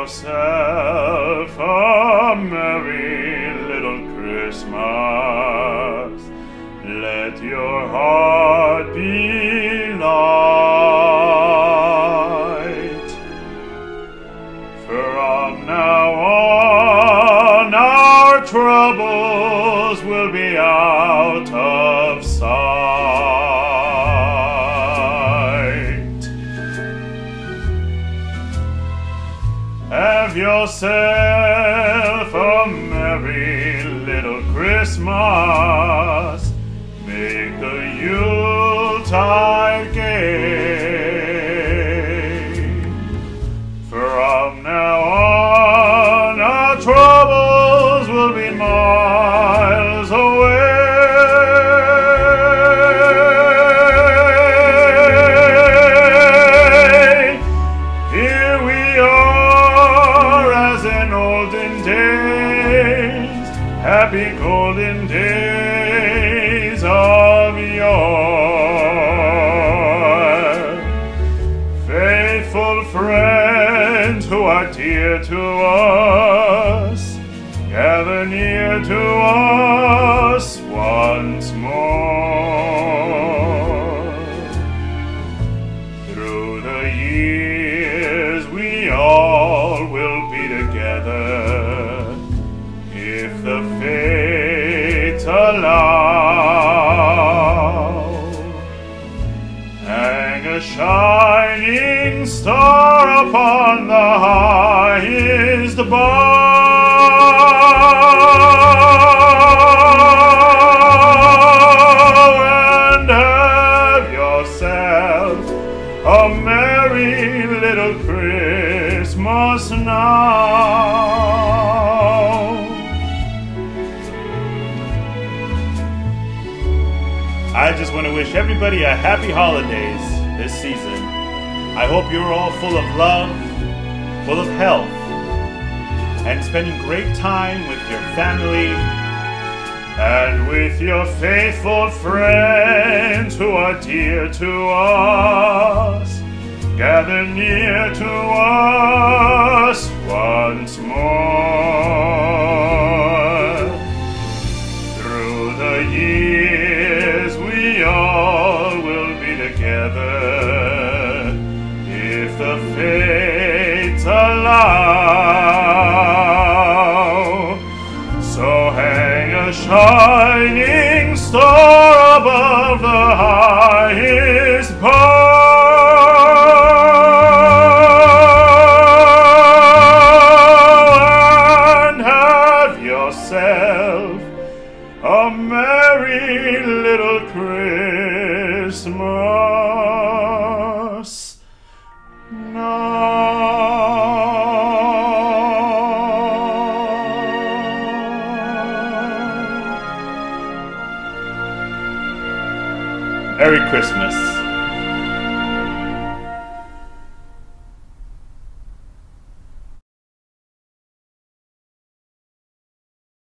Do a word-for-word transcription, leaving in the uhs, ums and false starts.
yourself a merry little Christmas. Let your heart be light. From now on, our troubles will be out of sight. Have yourself a merry little Christmas. Make the Yuletide gay. From now on, our troubles will be miles away. Here we are as in olden days, happy golden days of yore. Faithful friends who are dear to us, gather near to us once more. Through the years we all will be together, if the fates allow. Hang a shining star upon the highest bough, and have yourself a merry little Christmas now. I just want to wish everybody a happy holidays this season. I hope you're all full of love, full of health, and spending great time with your family and with your faithful friends who are dear to us. Gather near to us once more. Through the years we all will be together, if the fates allow. So hang a shining star above the highest bough, and have yourself a merry little Christmas now. Merry Christmas.